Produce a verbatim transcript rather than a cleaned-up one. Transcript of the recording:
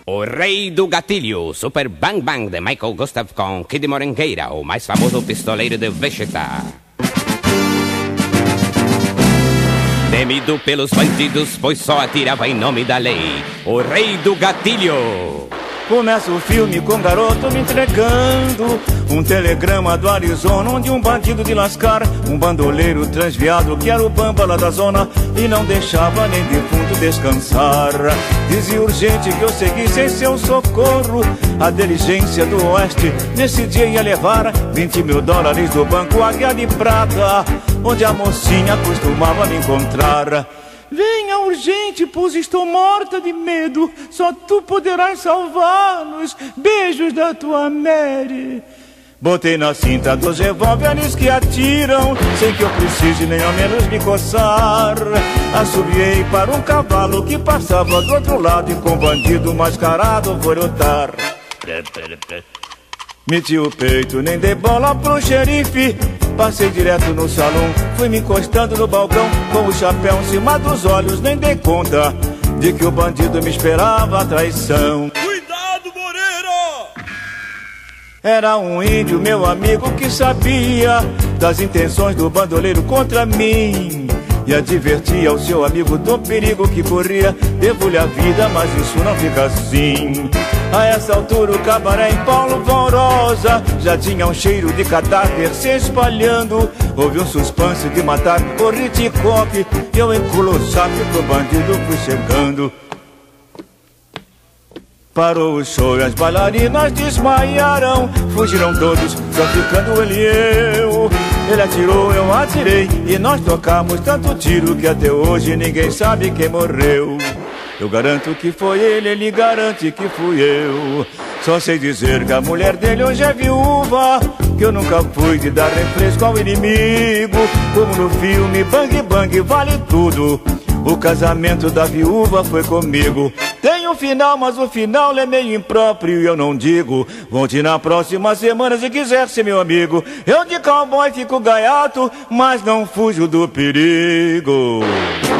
O Rei do Gatilho, Super Bang Bang de Michael Gustav com Kid Morangueira, o mais famoso pistoleiro de Wichita. Temido pelos bandidos, pois só atirava em nome da lei. O Rei do Gatilho. Começa o filme com um garoto me entregando um telegrama do Arizona, onde um bandido de lascar, um bandoleiro transviado que era o bamba lá da zona e não deixava nem defunto descansar. Dizia urgente que eu seguisse em seu socorro. A diligência do oeste nesse dia ia levar vinte mil dólares do banco Águia de Prata, onde a mocinha costumava me encontrar. Venha urgente, pois estou morta de medo. Só tu poderás salvar-nos. Beijos da tua Mary. Botei na cinta dos revólveres que atiram, sem que eu precise nem ao menos me coçar. Assobiei para um cavalo que passava do outro lado e com bandido mascarado foi lutar. Meti o peito, nem dei bola pro xerife. Passei direto no salão, fui me encostando no balcão, com o chapéu em cima dos olhos, nem dei conta de que o bandido me esperava a traição. Cuidado, Moreira! Era um índio, meu amigo, que sabia das intenções do bandoleiro contra mim e advertia ao seu amigo do perigo que corria. Devo-lhe a vida, mas isso não fica assim. A essa altura o cabaré em Paulo Valrosa já tinha um cheiro de cadáver se espalhando. Houve um suspense de matar o Hitchcock e eu enculo o saco pro bandido fui chegando. Parou o show e as bailarinas desmaiaram. Fugiram todos, só ficando ele e eu. Ele atirou, eu atirei e nós tocamos tanto tiro que até hoje ninguém sabe quem morreu. Eu garanto que foi ele, ele garante que fui eu. Só sei dizer que a mulher dele hoje é viúva, que eu nunca fui de dar refresco ao inimigo. Como no filme Bang Bang vale tudo, o casamento da viúva foi comigo. Tem um final, mas o final é meio impróprio e eu não digo. Volte na próxima semana se quiser ser meu amigo. Eu de cowboy fico gaiato, mas não fujo do perigo.